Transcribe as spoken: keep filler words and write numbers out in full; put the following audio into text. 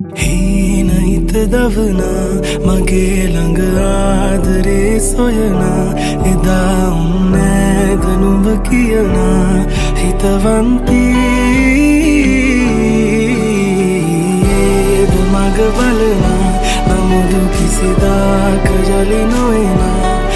හීන හිත දවනා මගේ ළඟ ආදරේ සොයනා එදා උන්නෑද නුඹ කියනා හිතවන්තීද මග බලනා නමුදු කිසිදාක යලි නොයනා